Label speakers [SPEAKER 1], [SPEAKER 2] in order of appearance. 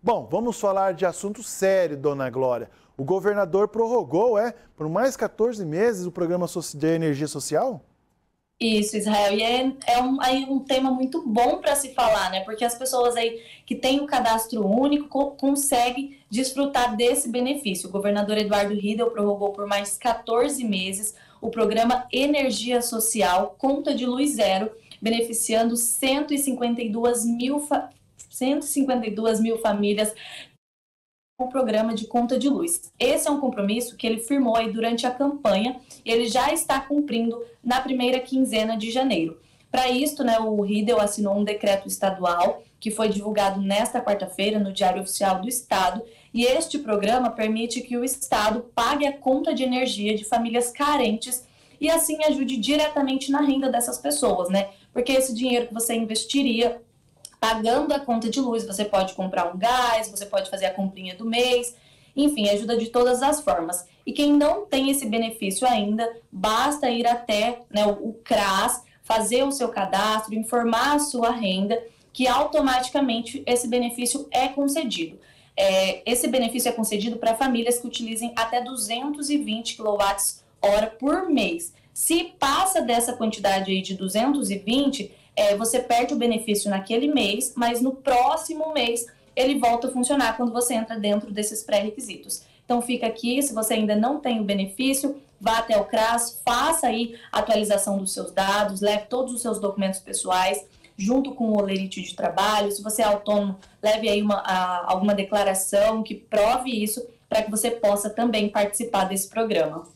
[SPEAKER 1] Bom, vamos falar de assunto sério, dona Glória. O governador prorrogou, por mais 14 meses o programa de energia social?
[SPEAKER 2] Isso, Israel, e aí um tema muito bom para se falar, né? Porque as pessoas aí que têm o cadastro único conseguem desfrutar desse benefício. O governador Eduardo Riedel prorrogou por mais 14 meses o programa Energia Social, conta de luz zero, beneficiando 152 mil famílias com o programa de conta de luz. Esse é um compromisso que ele firmou aí durante a campanha e ele já está cumprindo na primeira quinzena de janeiro. Para isso, o Riedel assinou um decreto estadual que foi divulgado nesta quarta-feira no Diário Oficial do Estado, e este programa permite que o Estado pague a conta de energia de famílias carentes e assim ajude diretamente na renda dessas pessoas, Porque esse dinheiro que você investiria pagando a conta de luz, você pode comprar um gás, você pode fazer a comprinha do mês, enfim, ajuda de todas as formas. E quem não tem esse benefício ainda, basta ir até o CRAS, fazer o seu cadastro, informar a sua renda, que automaticamente esse benefício é concedido. Esse benefício é concedido para famílias que utilizem até 220 kWh por mês. Se passa dessa quantidade aí de 220, você perde o benefício naquele mês, mas no próximo mês ele volta a funcionar quando você entra dentro desses pré-requisitos. Então fica aqui, se você ainda não tem o benefício, vá até o CRAS, faça aí a atualização dos seus dados, leve todos os seus documentos pessoais, junto com o holerite de trabalho. Se você é autônomo, leve aí alguma declaração que prove isso, para que você possa também participar desse programa.